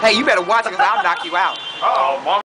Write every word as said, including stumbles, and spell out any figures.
Hey, you better watch it because I'll knock you out. Uh-oh, Mom.